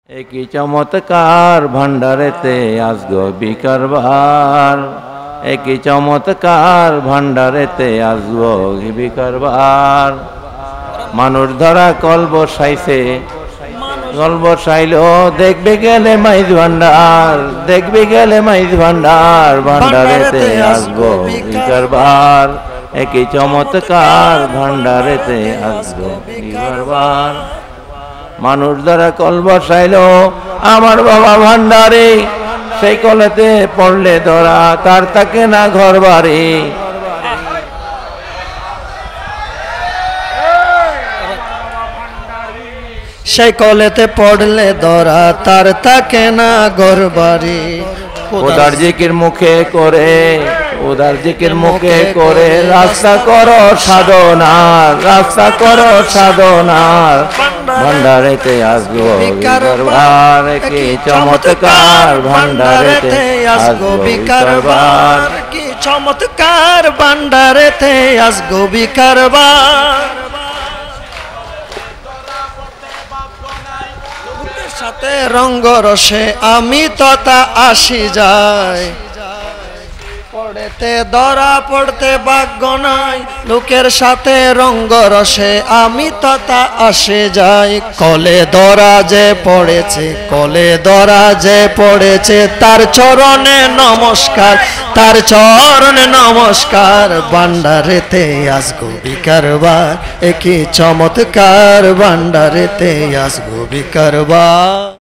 একই চমৎকার ভান্ডারেতে আসগো বিকারবার, একই চমৎকার ভান্ডারেতে আসগো বিকারবার। মানুষ ধরা কল বসাইছে, কল বসাইল দেখবে গেলে মাইজ ভান্ডার, দেখবে গেলে মাইজ ভান্ডার, ভান্ডারেতে আসগো বিকারবার। একই চমৎকার ভান্ডারেতে আসগো বিকারবার। মানুষ দ্বারা কল বসাইল আমার বাবা ভান্ডারে, সেই কলেতে পড়লে ধরা তার থাকে না ঘর বাড়ি। সেই কলেতে পড়লে ধরা তার থাকে না ঘর বাড়ি। উদার জিকির মুখে করে, উদার জিকির মুখে করে রাস্তা করো সাধনার, রাস্তা করো সাধনার। ভান্ডারেতে আসগো বিকারবার, কি চমৎকার ভান্ডারেতে আসগো বিকারবার, কি চমৎকার ভান্ডারেতে আসগো বিকারবার। সাথে রঙ্গ রসে আমি তথা আসি যাই, পড়েতে ধরা পড়তে ভাগ্য নাই। লোকের সাথে রঙ্গ রসে আমি তথা আসে যাই। কলে ধরা যে পড়েছে, কলে ধরা যে পড়েছে, তার চরণে নমস্কার, তার চরণে নমস্কার। ভান্ডারেতে আসগো বিকারবার, একই চমৎকার ভান্ডারেতে আসগো বিকারবার।